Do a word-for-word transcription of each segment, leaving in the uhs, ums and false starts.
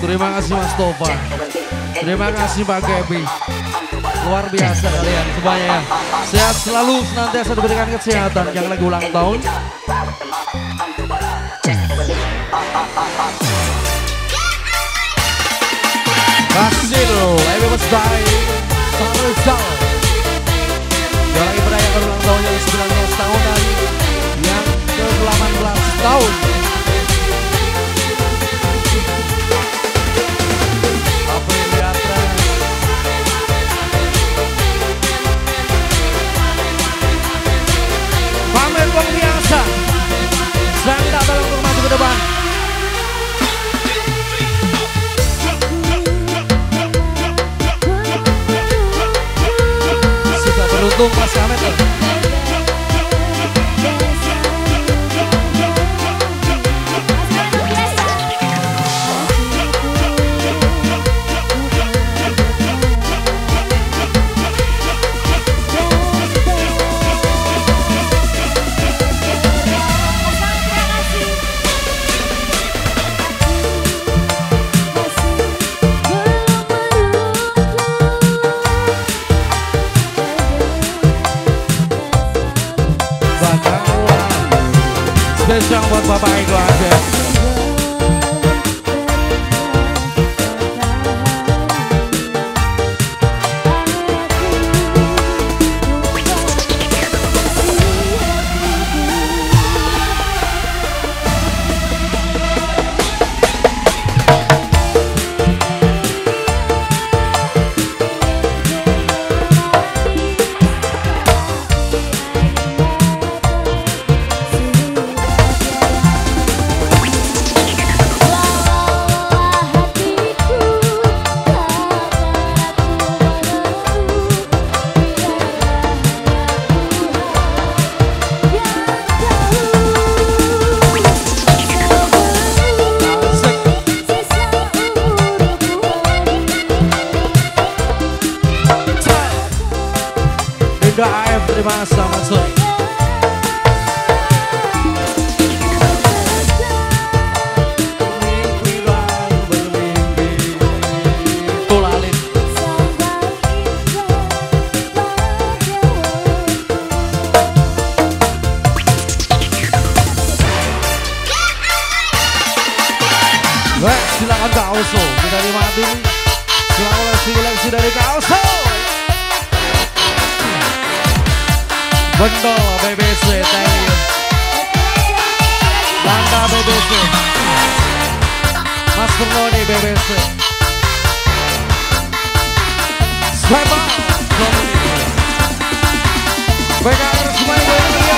Terima kasih Mas Tova. Terima kasih Pak Gebi. Luar biasa kalian semuanya. Sehat selalu, senantiasa diberikan kesehatan. Yang lagi ulang tahun. Kasih happy birthday Sarizal. Yang lagi merayakan ulang tahun yang sembilan belas tahunan, yang ke delapan belas tahun. Pamer luar biasa. Saya minta tolong untuk maju ke depan. Sudah beruntung Mas Kamet. Spesial buat Bapak Ego aja. Hingga A F, terima kasih selamat sore. Baik, silakan Kak Oso, kita nikmati selamat seleksi dari Kak Oso. Bendol B B C, thank you. Landa B B C, Mas Perloni B B C, Sweba, baik harus semuanya dari kalian.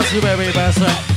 baby best friend.